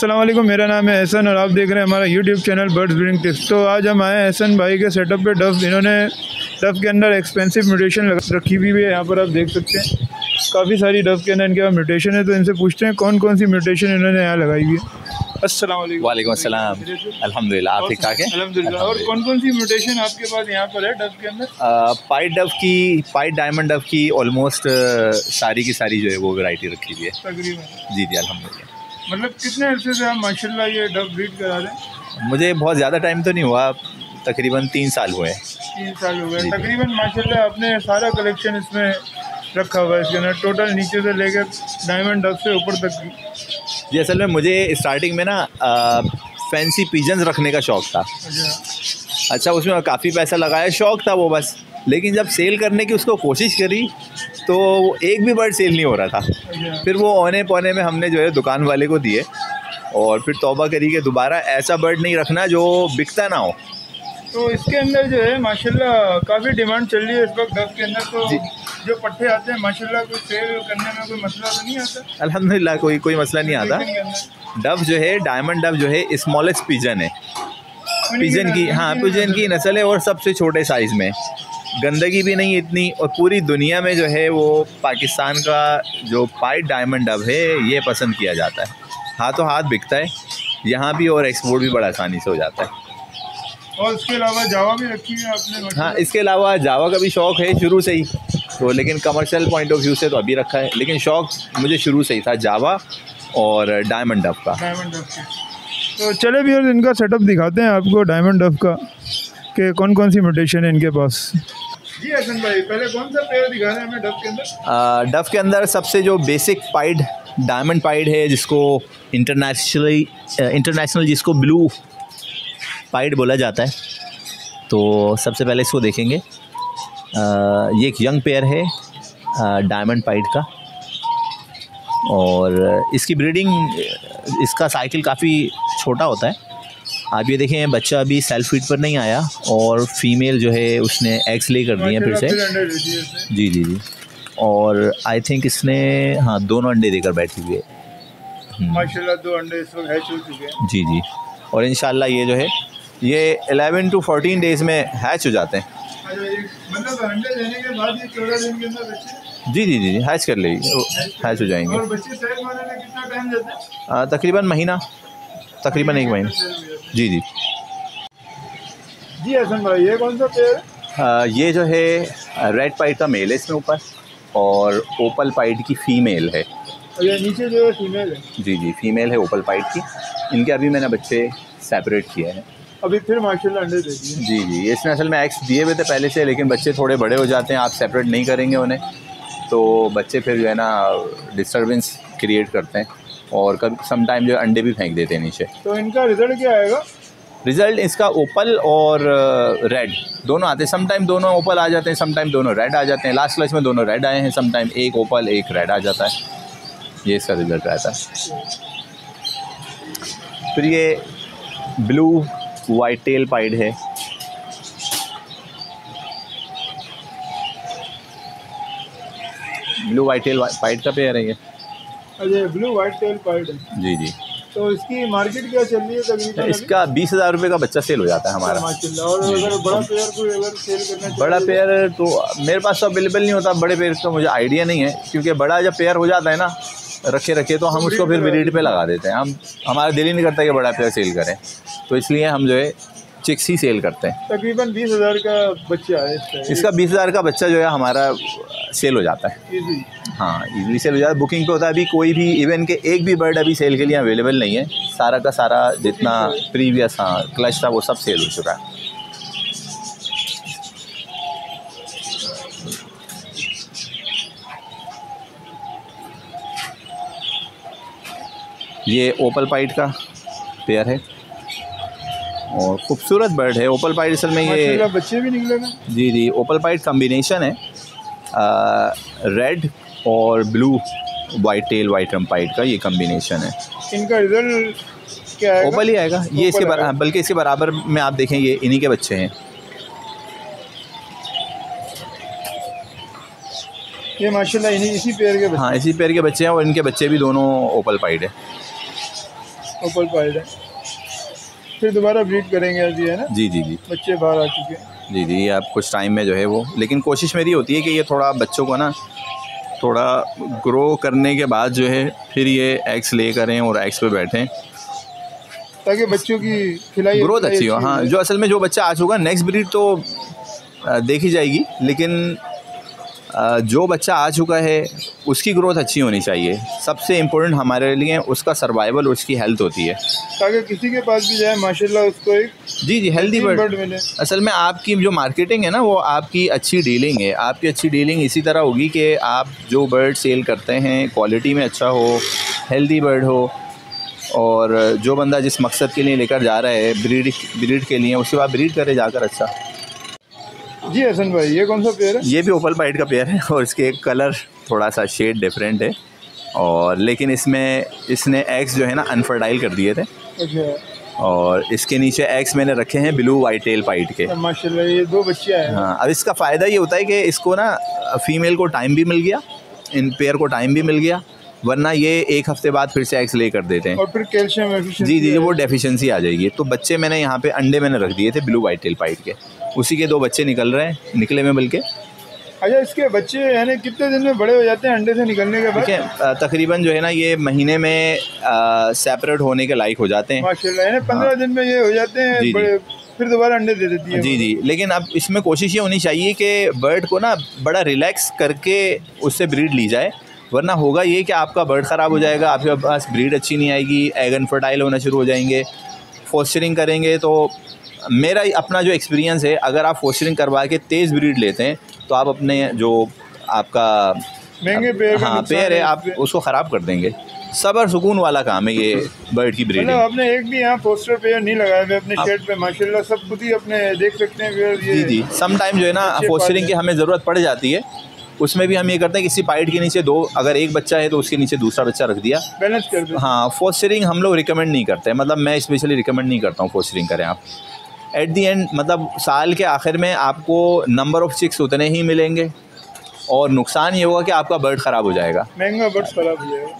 अस्सलाम वालेकुम, मेरा नाम है एहसन और आप देख रहे हैं हमारा YouTube channel birds breeding tips. तो आज हम आए हैं एहसन भाई के सेटअप पे डफ। इन्होंने डफ के अंदर एक्सपेंसिव म्यूटेशन रखी हुई है, यहाँ पर आप देख सकते हैं काफ़ी सारी डफ के अंदर इनके पास म्यूटेशन है। तो इनसे पूछते हैं कौन कौन सी म्यूटेशन इन्होंने यहाँ लगाई हुई है। अस्सलाम वालेकुम। वालेकुम अस्सलाम। अल्हम्दुलिल्लाह, आप ठीक ठाक हैं? अल्हम्दुलिल्लाह। और कौन कौन सी म्यूटेशन आपके पास यहाँ पर है डफ के अंदर? पाइट डायमंड डफ की ऑलमोस्ट सारी की सारी जो है वो वैरायटी रखी हुई है तकरीबन। जी अल्हम्दुलिल्लाह। मतलब कितने अरसे से आप माशाल्लाह ये डफ ब्रीड करा रहे हैं? मुझे बहुत ज़्यादा टाइम तो नहीं हुआ, तकरीबन 3 साल हुए हैं। 3 साल हो गए तकरीबन। माशाल्लाह आपने सारा कलेक्शन इसमें रखा हुआ है इसके अंदर, टोटल नीचे से लेकर डायमंड डफ से ऊपर तक की। जी असल में मुझे स्टार्टिंग में ना फैंसी पिजन्स रखने का शौक़ था। अच्छा उसमें काफ़ी पैसा लगाया, शौक़ था वो बस। लेकिन जब सेल करने की उसको कोशिश करी तो एक भी बर्ड सेल नहीं हो रहा था। फिर वो औने पौने में हमने जो है दुकान वाले को दिए और फिर तौबा करी कि दोबारा ऐसा बर्ड नहीं रखना जो बिकता ना हो। तो इसके अंदर जो है माशाल्लाह काफ़ी डिमांड चल रही है इस वक्त डफ के अंदर। तो जो पट्टे आते हैं माशाल्लाह कोई सेल करने में कोई मसला तो नहीं आता? अल्हम्दुलिल्लाह कोई मसला नहीं आता। डफ जो है डायमंड डफ जो है स्मॉलेस्ट पिजन है, पिजन की, हाँ पिजन की नस्ल है और सबसे छोटे साइज़ में। गंदगी भी नहीं इतनी, और पूरी दुनिया में जो है वो पाकिस्तान का जो पाइट डायमंड डफ है ये पसंद किया जाता है। हाथों हाथ बिकता है यहाँ भी और एक्सपोर्ट भी बड़ा आसानी से हो जाता है। और इसके अलावा जावा भी रखी है आपने? हाँ इसके अलावा जावा का भी शौक़ है शुरू से ही, तो लेकिन कमर्शियल पॉइंट ऑफ व्यू से तो अभी रखा है, लेकिन शौक़ मुझे शुरू से ही था जावा और डायमंड डफ का। डायमंड डफ का। तो चले भी और इनका सेटअप दिखाते हैं आपको डायमंड डफ का कि कौन कौन सी म्यूटेशन है इनके पास। जी हसन भाई, पहले कौन सा पेयर दिखा रहे हैं हमें डफ के अंदर? डफ के अंदर सबसे जो बेसिक पाइड डायमंड पाइड है, जिसको इंटरनेशनल जिसको ब्लू पाइड बोला जाता है। तो सबसे पहले इसको देखेंगे, ये एक यंग पेयर है डायमंड पाइड का, और इसकी ब्रीडिंग, इसका साइकिल काफ़ी छोटा होता है। आप ये देखें बच्चा अभी सेल्फ फीड पर नहीं आया और फीमेल जो है उसने एग्स ले कर दिए हैं फिर से। जी और आई थिंक इसने हाँ दोनों अंडे देकर बैठी हुई है माशाल्लाह। 2 अंडे इस वक्त हैच हो चुके हैं। जी और इंशाल्लाह ये जो है ये 11 to 14 डेज़ में हैच हो जाते हैं। मतलब अंडे देने के बाद ये 14 दिन के अंदर बच्चे जी हैच कर लेगी, हैच हो जाएंगे। और बच्चे तैयार होने में कितना टाइम लेते हैं? तकरीबन महीना, तकरीबन 1 महीना। जी हसन भाई, ये कौन सा पेयर है? ये जो है रेड पाइट का मेल है इसमें ऊपर, और ओपल पाइट की फ़ीमेल है। ये नीचे जो है फीमेल है? जी फीमेल है ओपल पाइट की। इनके अभी मैंने बच्चे सेपरेट किए हैं, अभी फिर माशाल्लाह अंडे दे दिए। जी इसने असल में एग्स दिए हुए थे पहले से, लेकिन बच्चे थोड़े बड़े हो जाते हैं, आप सेपरेट नहीं करेंगे उन्हें तो बच्चे फिर जो है ना डिस्टर्बेंस क्रिएट करते हैं और कभी समटाइम जो अंडे भी फेंक देते हैं नीचे। तो इनका रिज़ल्ट क्या आएगा? रिज़ल्ट इसका ओपल और रेड दोनों आते हैं। समटाइम दोनों ओपल आ जाते हैं, समटाइम दोनों रेड आ जाते हैं। लास्ट क्लास में दोनों रेड आए हैं, समटाइम एक ओपल एक रेड आ जाता है। ये इसका रिज़ल्ट रहता है। फिर ये ब्लू वाइट टेल पाइड है, ब्लू वाइट टेल पाइड का पेयर है ये। अरे ब्लू वाइट टेल पाइड है। जी तो इसकी मार्केट क्या चल रही है तकरीबन? इसका 20,000 रुपये का बच्चा सेल हो जाता है हमारा माशाल्लाह। और अगर बड़ा पेयर को अगर सेल करना, बड़ा पेयर तो मेरे पास तो अवेलेबल नहीं होता। बड़े पेयर का मुझे आइडिया नहीं है, क्योंकि बड़ा जब पेयर हो जाता है ना रखे तो हम उसको फिर ब्रीड पे लगा देते हैं। हमारा दिल ही नहीं करता कि बड़ा पेयर सेल करें, तो इसलिए हम जो है चिक्स ही सेल करते हैं। तकरीबन 20,000 का बच्चा है इसका 20,000 का बच्चा जो है हमारा सेल हो जाता है। हाँ इजीली सेल हो जाता है, बुकिंग पे होता है। अभी कोई भी इवन के एक भी बर्ड अभी सेल के लिए अवेलेबल नहीं है। सारा का सारा जितना प्रीवियस क्लच था वो सब सेल हो चुका है। ये ओपल पाइट का पेयर है और खूबसूरत बर्ड है। ओपल पाइट असल में ये बच्चे भी निकलेगा। जी ओपल पाइट कम्बिनेशन है रेड और blue white tail white rump pied का, ये कम्बिनेशन है। इनका रिजल्ट क्या है? ओपल ही आएगा ये, इसके बल्कि इसके बराबर में आप देखें ये इन्हीं के बच्चे हैं। ये माशाल्लाह इसी पेयर के बच्चे? हाँ इसी पेयर के बच्चे हैं और इनके बच्चे भी दोनों ओपल पाइड है। ओपल पाइड है। फिर दोबारा ब्रीड करेंगे अभी, है ना? जी जी जी बच्चे बाहर आ चुके हैं। जी जी, ये आप कुछ टाइम में जो है वो, लेकिन कोशिश मेरी होती है कि ये थोड़ा बच्चों को ना थोड़ा ग्रो करने के बाद जो है फिर ये एग्स ले करें और एग्स पे बैठें, ताकि बच्चों की खिलाई ग्रोथ अच्छी हो। हाँ, जो असल में जो बच्चा आ चुका, नेक्स्ट ब्रीड तो देखी जाएगी, लेकिन जो बच्चा आ चुका है उसकी ग्रोथ अच्छी होनी चाहिए। सबसे इम्पोर्टेंट हमारे लिए उसका सर्वाइवल, उसकी हेल्थ होती है, ताकि किसी के पास भी जाए माशाल्लाह उसको एक जी जी हेल्दी बर्ड मिले। असल में आपकी जो मार्केटिंग है ना, वो आपकी अच्छी डीलिंग है। आपकी अच्छी डीलिंग इसी तरह होगी कि आप जो बर्ड सेल करते हैं क्वालिटी में अच्छा हो, हेल्दी बर्ड हो, और जो बंदा जिस मकसद के लिए लेकर जा रहा है ब्रीड के लिए, उसके बाद ब्रीड करे जाकर अच्छा। जी हसन भाई, ये कौन सा पेयर है? ये भी ओपल पाइड का पेयर है, और इसके कलर थोड़ा सा शेड डिफरेंट है, और लेकिन इसने एग्स जो है ना अनफर्टाइल कर दिए थे। अच्छा। और इसके नीचे एग्स मैंने रखे हैं ब्लू वाइट टेल पाइड के। माशाल्लाह, ये 2 बच्चे आए हैं। हाँ, अब इसका फ़ायदा ये होता है कि इसको ना फीमेल को टाइम भी मिल गया, इन पेयर को टाइम भी मिल गया, वरना ये 1 हफ्ते बाद फिर से एग्स ले कर देते हैं और फिर कैल्शियम जी जी वो डेफिशिएंसी आ जाएगी। तो बच्चे मैंने यहाँ पे अंडे मैंने रख दिए थे ब्लू वाइट टेल पाइड के, उसी के 2 बच्चे निकले में बल्कि। अच्छा, इसके बच्चे यानी कितने दिन में बड़े हो जाते हैं अंडे से निकलने के बाद? ठीक है, तकरीबन जो है ना ये महीने में सेपरेट होने के लायक हो जाते हैं माशाल्लाह, यानी 15 दिन में ये हो जाते हैं बड़े, फिर दोबारा अंडे दे देती है। जी जी, लेकिन अब इसमें कोशिश ये होनी चाहिए कि बर्ड को ना बड़ा रिलैक्स करके उससे ब्रीड ली जाए, वरना होगा ये कि आपका बर्ड ख़राब हो जाएगा, आपके पास ब्रीड अच्छी नहीं आएगी, एग अनफर्टाइल होना शुरू हो जाएंगे। फोस्टरिंग करेंगे तो मेरा अपना जो एक्सपीरियंस है, अगर आप फोस्टरिंग करवा के तेज़ ब्रीड लेते हैं तो आप अपने जो आपका महंगे पेयर पेयर है आप उसको ख़राब कर देंगे। सब्र सुकून वाला काम है ये बर्ड की ब्रीडिंग। आपने एक भी यहाँ पोस्टर पेयर नहीं लगाया है अपने शेड पे, माशाल्लाह सब खुद ही अपने देख सकते हैं। जी जी, सम टाइम जो है ना फोस्टरिंग की हमें ज़रूरत पड़ जाती है, उसमें भी हम ये करते हैं किसी पाइड के नीचे 2, अगर एक बच्चा है तो उसके नीचे दूसरा बच्चा रख दिया, बैलेंस कर दो। हाँ, फोस्टरिंग हम लोग रिकमेंड नहीं करते, मतलब मैं स्पेशली रिकमेंड नहीं करता हूँ फोस्टरिंग करें आप। एट दी एंड मतलब साल के आखिर में आपको नंबर ऑफ़ चिक्स उतने ही मिलेंगे, और नुकसान ये होगा कि आपका बर्ड ख़राब हो जाएगा, महंगा बर्ड ख़राब हो जाएगा।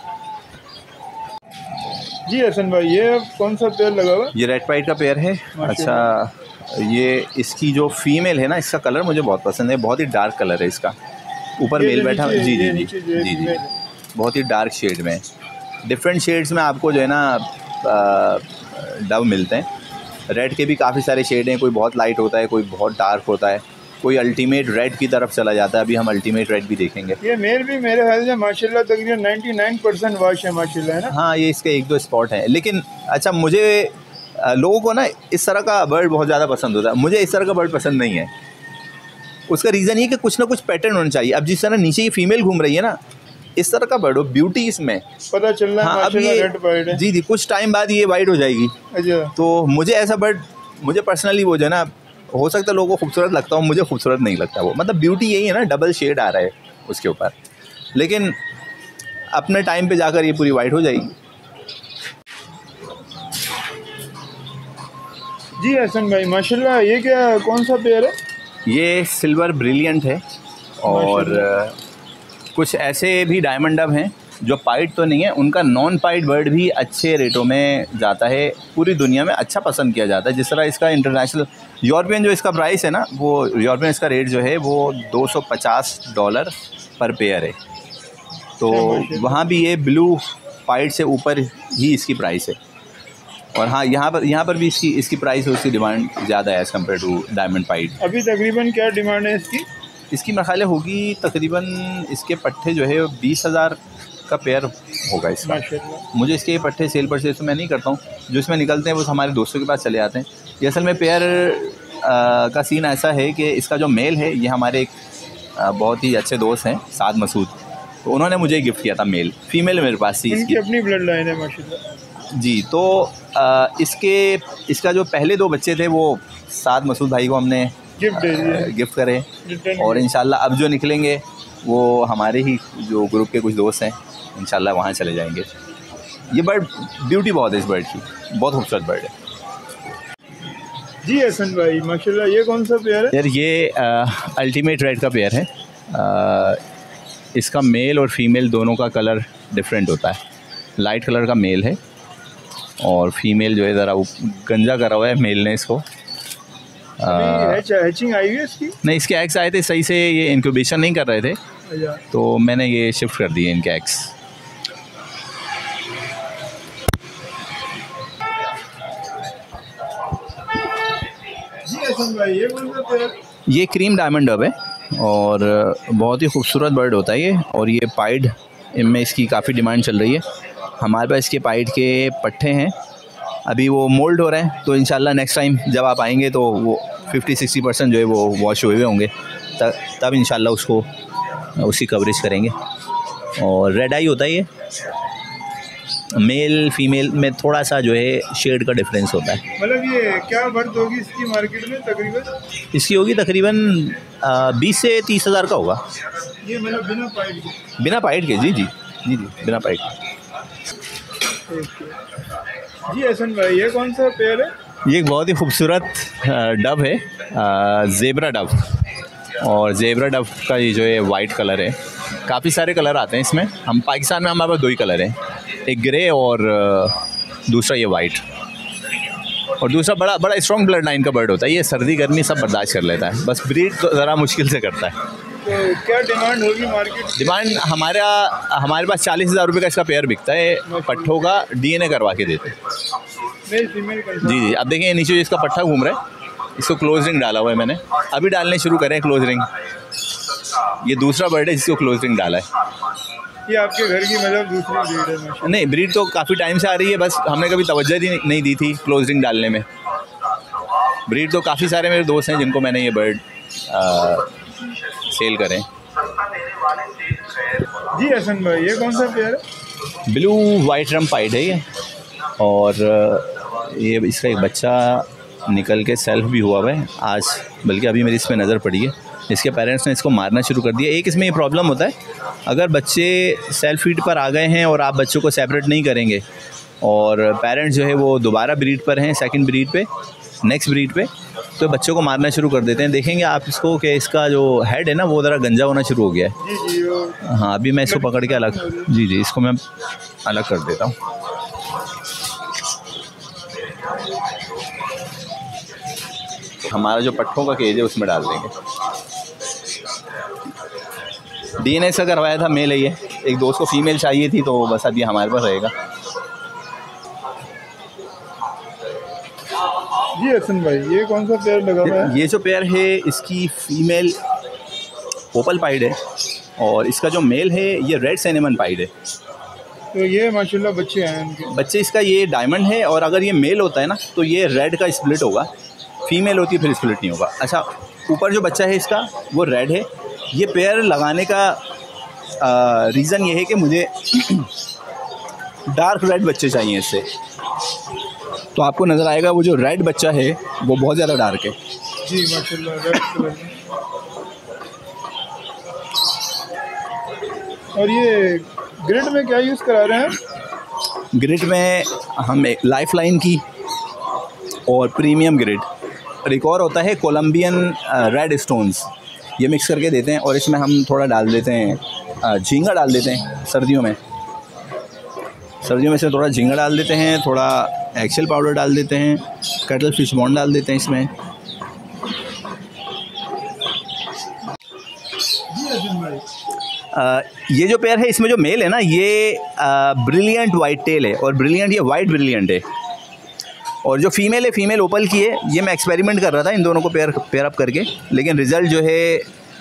जी हसन भाई, ये कौन सा पेयर लगा हुआ? ये रेड पाइड का पेयर है। अच्छा, ये इसकी जो फीमेल है ना, इसका कलर मुझे बहुत पसंद है, बहुत ही डार्क कलर है इसका, ऊपर मेल बैठा जी जी जी जी जी बहुत ही डार्क शेड में, डिफरेंट शेड्स में आपको जो है ना डव मिलते हैं। रेड के भी काफ़ी सारे शेड हैं, कोई बहुत लाइट होता है, कोई बहुत डार्क होता है, कोई अल्टीमेट रेड की तरफ चला जाता है। अभी हम अल्टीमेट रेड भी देखेंगे। ये मेल भी मेरे ख्याल से माशाल्लाह तकरीबन 99% वॉश है माशाल्लाह, है ना? हाँ, ये इसके 1-2 स्पॉट हैं, लेकिन अच्छा मुझे लोगों को ना इस तरह का बर्ड बहुत ज़्यादा पसंद होता है, मुझे इस तरह का बर्ड पसंद नहीं है। उसका रीज़न ये कि कुछ ना कुछ पैटर्न होना चाहिए। अब जिस तरह नीचे ये फीमेल घूम रही है ना, इस तरह का बर्ड हो, ब्यूटी इसमें पता चल रहा है। हाँ, अब ये रेड बर्ड है। जी जी, कुछ टाइम बाद ये वाइट हो जाएगी। अच्छा, तो मुझे ऐसा बर्ड, मुझे पर्सनली वो जो है ना, हो सकता है लोगों को खूबसूरत लगता हो, मुझे खूबसूरत नहीं लगता वो, मतलब ब्यूटी यही है ना, डबल शेड आ रहा है उसके ऊपर, लेकिन अपने टाइम पे जाकर ये पूरी वाइट हो जाएगी। जी हसन भाई माशाल्लाह, ये क्या कौन सा पेयर है? ये सिल्वर ब्रिलियंट है, और कुछ ऐसे भी डायमंड डव हैं जो पाइड तो नहीं है, उनका नॉन पाइड बर्ड भी अच्छे रेटों में जाता है, पूरी दुनिया में अच्छा पसंद किया जाता है। जिस तरह इसका इंटरनेशनल यूरोपियन जो इसका प्राइस है ना, वो यूरोपियन इसका रेट जो है वो $250 पर पेयर है, तो वहाँ भी ये ब्लू पाइड से ऊपर ही इसकी प्राइस है। और हाँ, यहाँ पर भी इसकी प्राइस है, उसकी डिमांड ज़्यादा है as compare to diamond pied. अभी तकरीबन क्या डिमांड है इसकी मेरे ख्याल होगी तकरीबन, इसके पट्टे जो है 20,000 का पेयर होगा इसका। मुझे इसके पट्टे सेल परचेज तो मैं नहीं करता हूँ, जो इसमें निकलते हैं वो हमारे दोस्तों के पास चले आते हैं। ये असल में पेयर का सीन ऐसा है कि इसका जो मेल है, ये हमारे एक बहुत ही अच्छे दोस्त हैं साद मसूद, तो उन्होंने मुझे गिफ्ट किया था मेल। फीमेल मेरे पास थी, इसकी अपनी ब्लड लाइन है माशाल्लाह जी। तो इसका जो पहले 2 बच्चे थे वो साद मसूद भाई को हमने गिफ्ट करे, और इंशाल्लाह अब जो निकलेंगे वो हमारे ही जो ग्रुप के कुछ दोस्त हैं, इंशाल्लाह वहाँ चले जाएंगे। ये बर्ड ब्यूटी बहुत है इस बर्ड की, बहुत खूबसूरत बर्ड है। जी हसन भाई माशाल्लाह, ये कौन सा पेयर है? यार ये अल्टीमेट रेड का पेयर है। इसका मेल और फीमेल दोनों का कलर डिफरेंट होता है। लाइट कलर का मेल है और फीमेल जो है ज़रा वो गंजा करा हुआ है मेल ने इसको। हैचिंग आई है इसकी? नहीं, इसके एग्स आए थे सही से, ये इंक्यूबेशन नहीं कर रहे थे तो मैंने ये शिफ्ट कर दिए इनके एग्स। ये क्रीम डायमंड डब है और बहुत ही खूबसूरत बर्ड होता है ये। और ये पाइड में इसकी काफ़ी डिमांड चल रही है। हमारे पास इसके पाइड के पट्टे हैं, अभी वो मोल्ड हो रहे हैं, तो इंशाल्लाह नेक्स्ट टाइम जब आप आएंगे तो वो 50-60% जो है वो वॉश हुए होंगे, तब इंशाल्लाह उसको उसकी कवरेज करेंगे। और रेड आई होता है ये, मेल फीमेल में थोड़ा सा जो है शेड का डिफरेंस होता है। मतलब ये क्या वर्थ होगी इसकी मार्केट में तकरीबन? इसकी होगी तकरीबन 20 से 30 हज़ार का होगा। ये मतलब बिना पाइड के? बिना पाइड के, जी जी जी जी, बिना पाइड। जी हसन भाई, ये कौन सा पेयर है? ये एक बहुत ही खूबसूरत डब है, ज़ेब्रा डब। और ज़ेब्रा डब का ये जो है वाइट कलर है। काफ़ी सारे कलर आते हैं इसमें, हम पाकिस्तान में हमारे पास 2 ही कलर हैं, एक ग्रे और दूसरा ये वाइट। और दूसरा बड़ा स्ट्रॉन्ग ब्लड लाइन का बर्ड होता है ये, सर्दी गर्मी सब बर्दाश्त कर लेता है, बस ब्रीड तो ज़रा मुश्किल से करता है। तो क्या डिमांड होगी मार्केट? डिमांड हमारे पास 40,000 रुपये का इसका पेयर बिकता है, पट्ठों का DNA करवा के देते हैं। जी जी, अब देखें नीचे इसका पट्ठा घूम रहा है, इसको क्लोज रिंग डाला हुआ है मैंने, अभी डालने शुरू करें क्लोज रिंग। ये दूसरा बर्ड है जिसको क्लोज रिंग डाला है। ये आपके घर की मतलब दूसरी ब्रीड है? नहीं, ब्रीड तो काफ़ी टाइम से आ रही है, बस हमने कभी तवज्जो नहीं दी थी क्लोज रिंग डालने में। ब्रीड तो काफ़ी सारे मेरे दोस्त हैं जिनको मैंने ये बर्ड सेल करें। जी हसन भाई, ये कौन सा पेयर है? ब्लू वाइट रम पाइड है ये। और ये इसका एक बच्चा निकल के सेल्फ भी हुआ है आज, बल्कि अभी मेरी इस पर नज़र पड़ी है। इसके पेरेंट्स ने इसको मारना शुरू कर दिया। एक इसमें ये प्रॉब्लम होता है, अगर बच्चे सेल्फ फीड पर आ गए हैं और आप बच्चों को सेपरेट नहीं करेंगे और पेरेंट्स जो है वो दोबारा ब्रीड पर हैं, सेकंड ब्रीड पे, नेक्स्ट ब्रीड पे, तो बच्चों को मारना शुरू कर देते हैं। देखेंगे आप इसको कि इसका जो हेड है ना वो ज़रा गंजा होना शुरू हो गया है। जी जी, हाँ, अभी मैं इसको पकड़ के अलग, जी जी, इसको मैं अलग कर देता हूँ। हमारा जो पट्ठों का केज है उसमें डाल देंगे। DNA से करवाया था, मेल है ये। एक दोस्त को फीमेल चाहिए थी तो बस अब ये हमारे पास रहेगा। जी हसन भाई, ये कौन सा पेयर लगा हुआ है? ये जो पेयर है इसकी फीमेल ओपल पाइड है और इसका जो मेल है ये रेड सिनेमन पाइड है। तो ये माशाल्लाह बच्चे हैं इनके। बच्चे इसका ये डायमंड है, और अगर ये मेल होता है ना तो ये रेड का स्प्लिट होगा, फीमेल होती है फिर स्प्लिट नहीं होगा। अच्छा, ऊपर जो बच्चा है इसका वो रेड है। ये पेयर लगाने का रीज़न ये है कि मुझे डार्क रेड बच्चे चाहिए इससे। तो आपको नज़र आएगा वो जो रेड बच्चा है वो बहुत ज़्यादा डार्क है। जी माशाल्लाह, रेड कलर में। और ये ग्रिड में क्या यूज़ करा रहे हैं? ग्रिड में हम लाइफ लाइन की और प्रीमियम ग्रिड, और एक और होता है कोलंबियन रेड स्टोन्स, ये मिक्स करके देते हैं। और इसमें हम थोड़ा डाल देते हैं झींगा डाल देते हैं सर्दियों में इसमें थोड़ा झींगा डाल देते हैं, थोड़ा एक्सेल पाउडर डाल देते हैं, कटल फिश बॉन्ड डाल देते हैं इसमें। ये जो पेयर है इसमें जो मेल है ना ये ब्रिलियंट वाइट टेल है, और ब्रिलियंट ये वाइट ब्रिलियंट है। और जो फीमेल है, फीमेल ओपल की है। ये मैं एक्सपेरिमेंट कर रहा था इन दोनों को पेयर अप करके, लेकिन रिज़ल्ट जो है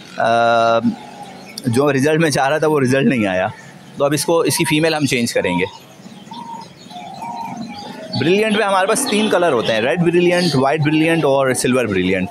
जो रिज़ल्ट मैं चाह रहा था वो रिज़ल्ट नहीं आया, तो अब इसकी फ़ीमेल हम चेंज करेंगे। ब्रिलियंट में हमारे पास 3 कलर होते हैं, रेड ब्रिलियंट, वाइट ब्रिलियंट और सिल्वर ब्रिलियंट।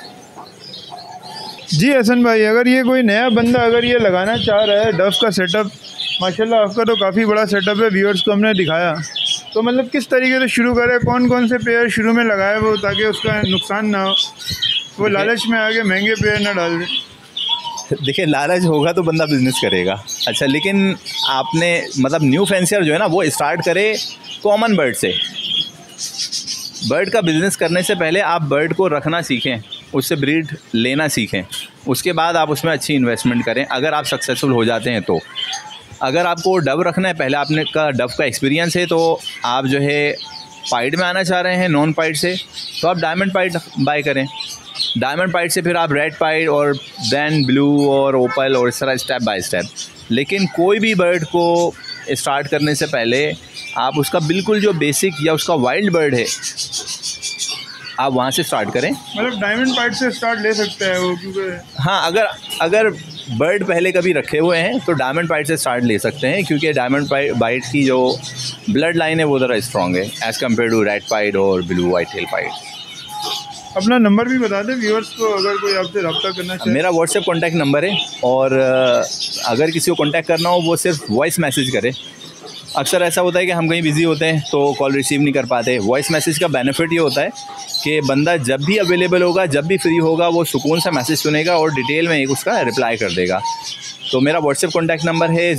जी हसन भाई, अगर ये कोई नया बंदा अगर ये लगाना चाह रहा है डफ का सेटअप, माशाल्लाह आपका तो काफ़ी बड़ा सेटअप है, व्यूअर्स को हमने दिखाया, तो मतलब किस तरीके से शुरू करें, कौन कौन से पेयर शुरू में लगाए वो, ताकि उसका नुकसान ना हो, वो लालच में आके महंगे पेयर ना डाल दे? देखिए, लालच होगा तो बंदा बिज़नेस करेगा। अच्छा, लेकिन आपने मतलब न्यू फैंसियर जो है ना वो स्टार्ट करे कॉमन बर्ड से। बर्ड का बिज़नेस करने से पहले आप बर्ड को रखना सीखें, उससे ब्रीड लेना सीखें, उसके बाद आप उसमें अच्छी इन्वेस्टमेंट करें। अगर आप सक्सेसफुल हो जाते हैं तो, अगर आपको डव रखना है, पहले आपने डव का एक्सपीरियंस है, तो आप जो है पाइड में आना चाह रहे हैं नॉन पाइड से, तो आप डायमंड पाइड बाय करें। डायमंड पाइड से फिर आप रेड पाइड और देन ब्लू और ओपल और इस तरह स्टेप बाय स्टेप। लेकिन कोई भी बर्ड को स्टार्ट करने से पहले आप उसका बिल्कुल जो बेसिक या उसका वाइल्ड बर्ड है आप वहाँ से स्टार्ट करें। मतलब डायमंड पाइड से स्टार्ट ले सकते हैं वो, क्योंकि हाँ, अगर बर्ड पहले कभी रखे हुए हैं तो डायमंड पाइड से स्टार्ट ले सकते हैं, क्योंकि डायमंड पाइड की जो ब्लड लाइन है वो ज़रा स्ट्रॉन्ग है as compare to red pied और ब्लू वाइट टेल पाइड। अपना नंबर भी बता दें व्यूअर्स को, अगर कोई आपसे रब्ता करना चाहे। मेरा व्हाट्सएप कॉन्टैक्ट नंबर है, और अगर किसी को कॉन्टैक्ट करना हो वो सिर्फ वॉइस मैसेज करे। अक्सर ऐसा होता है कि हम कहीं बिज़ी होते हैं तो कॉल रिसीव नहीं कर पाते। वॉइस मैसेज का बेनिफिट ये होता है कि बंदा जब भी अवेलेबल होगा, जब भी फ्री होगा, वो सुकून से मैसेज सुनेगा और डिटेल में एक उसका रिप्लाई कर देगा। तो मेरा व्हाट्सएप कॉन्टैक्ट नंबर है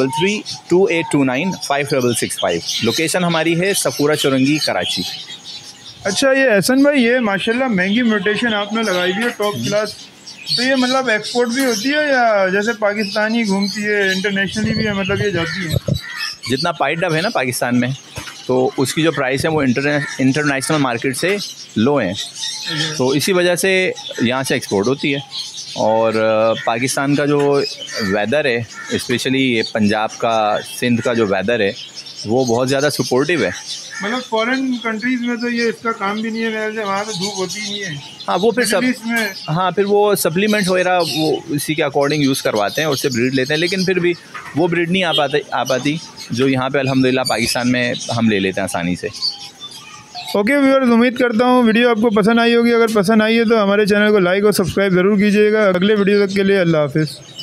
033-2829-5665। लोकेशन हमारी है सफूरा चौरंगी, कराची। अच्छा, ये एहसन भाई, ये माशाल्लाह महंगी म्यूटेशन आपने लगाई हुई है टॉप क्लास, तो ये मतलब एक्सपोर्ट भी होती है या जैसे पाकिस्तानी घूमती है इंटरनेशनली भी है, मतलब ये जाती है? जितना पाइड डब है ना पाकिस्तान में, तो उसकी जो प्राइस है वो इंटरनेशनल मार्केट से लो है, तो इसी वजह से यहाँ से एक्सपोर्ट होती है। और पाकिस्तान का जो वेदर है, स्पेशली ये पंजाब का, सिंध का जो वेदर है वो बहुत ज़्यादा सपोर्टिव है। मतलब फॉरेन कंट्रीज़ में तो ये इसका काम भी नहीं है, वहाँ पे धूप होती ही नहीं है। हाँ, वो फिर फिर वो सप्लीमेंट वगैरह वो इसी के अकॉर्डिंग यूज़ करवाते हैं और उससे ब्रीड लेते हैं, लेकिन फिर भी वो ब्रीड नहीं आ पाती जो यहाँ पे अल्हम्दुलिल्लाह पाकिस्तान में हम ले लेते हैं आसानी से। ओके व्यूअर्स, उम्मीद करता हूँ वीडियो आपको पसंद आई होगी। अगर पसंद आई है तो हमारे चैनल को लाइक और सब्सक्राइब ज़रूर कीजिएगा। अगले वीडियो तक के लिए अल्लाह हाफिज़।